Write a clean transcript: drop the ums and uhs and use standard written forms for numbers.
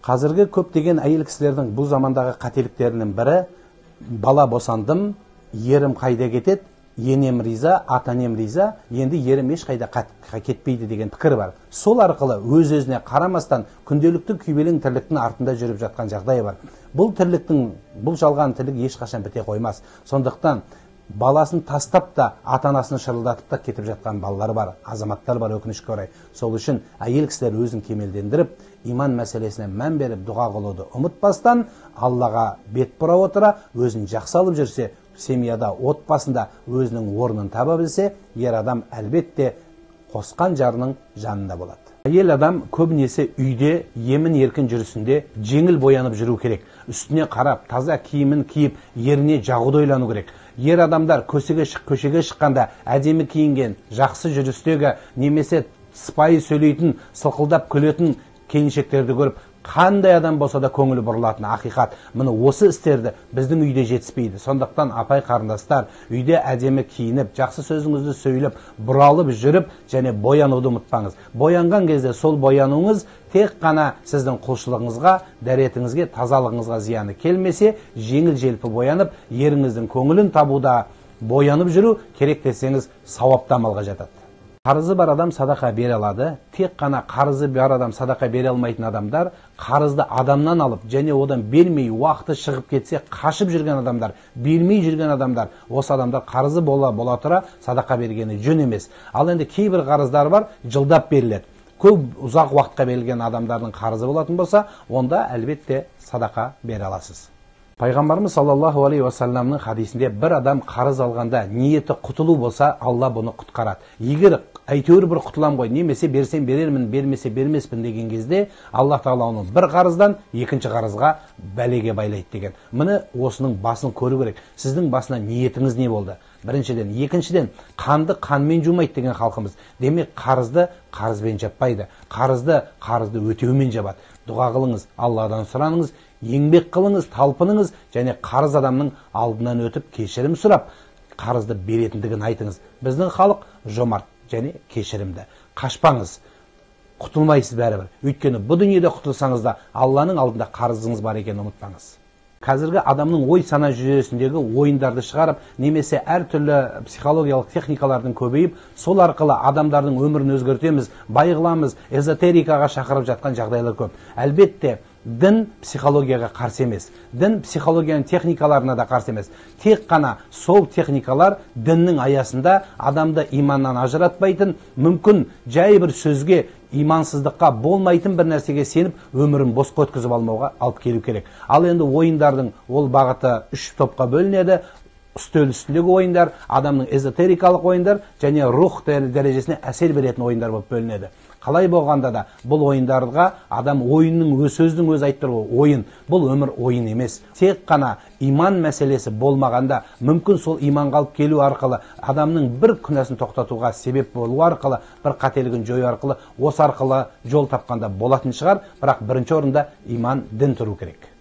Қазіргі көптеген әйел кісілердің бұл замандағы қателіктерінің бірі, бала босандым, ерім қайда кетеді, енем риза, ата-анем риза, енді ерім ешқайда кетпейді деген пікір бар. Сол арқылы өз-өзіне қарамастан күнделікті күйбелең тірліктің артында жүріп жатқан жағдай бар. Бұл жалған тірлік ешқашан біте қоймас. Сондықтан баласын тастап та ата-анасын шырылдатып та кетіп жатқан балалар бар, азаматтар бар, өкінішке орай. Сол үшін әйел кісілер өзін кемелдендіріп, иман мәселесіне мән беріп дұға қылуды ұмытпастан, Аллаға бет бұра отыра, өзін жақсы алып жүрсе, семьяда, отбасында өзінің орнын таба білсе, ер адам әлбетте қосқан жарының жанында болады. Әйел адам көбінесе үйде емін еркін жүрісінде жеңіл боянып жүру керек. Үстіне қарап, таза киімін киіп, еріне жағуды ойлану керек. Ер адамдар көшеге шыққанда әдемі киінген, жақсы жүрістегі, немесе сыпайы сөйлейтін, сылқылдап күлетін келіншектерді көріп, қандай адам болса да көңілі бұрылатын ақиқат. Міне осы істерді біздің үйде жетіспейді. Сондықтан апай қарындастар, үйде әдемі киініп, жақсы сөзіңізді сөйлеп, бұралып жүріп, және боянуды ұмытпаңыз. Боянған кезде сол боянуыңыз тек қана сіздің құлшылығыңызға, дәретіңізге, тазалығыңызға зияны келмесе, жеңіл-желпі боянып, еріңіздің көңілін табуда боянып жүру керек десеңіз, сауапты амалға жатады. Қарызы бар адам садақа бере алады. Тек қана қарызы бар адам садақа бере алмайтын адамдар, қарызды адамнан алып, және одан бермей, уақыты шығып кетсе, қашып жүрген адамдар, бермей жүрген адамдар, осы адамдар қарызы бола тұра садақа бергені жөн емес. Ал енді кейбір қарыздар бар, жылдап беріледі. Көп ұзақ уақытқа берілген адамдардың қарызы болатын болса, онда әлбетте садақа бере аласыз. Пайғамбарымыз саллаллаху алейхи уассаламның хадисінде бір адам қарыз алғанда ниеті құтылу болса, Алла бұны құтқарады. Егер әйтеуір бір құтылам ғой, немесе берсем берермін, бермесе бермеспін деген кезде, Алла Тағала оны бір қарыздан екінші қарызға бәлеге байлайды деген. Міне осының басын көру керек. Сіздің басына ниетіңіз не болды? Біріншіден, екіншіден, қанды қанмен жумайды деген халқымыз. Демек, қарызды қарызбен жаппайды. Қарызды өтеумен жабады. Дұға қылыңыз, Алладан сұраныңыз, еңбек қылыңыз, талпыныңыз, және қарыз адамның алдынан өтіп кешірім сұрап, қарызды беретіндігін айтыңыз. Біздің халық жомарт және кешірімді. Қашпаңыз, құтылмайсыз бәрібір. Өйткені бұл дүниеде құтылсаңыз да, Алланың алдында қарызыңыз бар екенін ұмытпаңыз. Қазіргі адамның ой сана жүйесіндегі ойындарды шығарып, немесе әртүрлі психологиялық техникалардың көбейіп, сол арқылы адамдардың өмірін өзгертеміз, байғыламыз, эзотерикаға шақырып жатқан жағдайлар көп. Әлбетте, дін психологияға қарсы емес. Дін психологияның техникаларына да қарсы емес. Тек қана сол техникалар діннің аясында адамды иманнан ажыратпайтын, мүмкін жай бір сөзге, имансыздыққа болмайтын бір нәрсеге сеніп, өмірін босқа өткізіп алмауға алып келу керек. Ал енді ойындардың ол бағыты 3 топқа бөлінеді. Үстел үстіндегі ойындар, адамның эзотерикалық ойындар және рух дәрежесіне әсер беретін ойындар болып бөлінеді. Қалай болғанда да бұл ойындарға адам ойынның сөздің өзі айтып тұр, ойын. Бұл өмір ойын емес. Тек қана иман мәселесі болмағанда, мүмкін сол иманға алып келу арқылы, адамның бір күнәсін тоқтатуға себеп болу арқылы, бір қателігін жою арқылы, осы арқылы жол тапқанда болатын шығар, бірақ бірінші орында иман, дін тұру керек.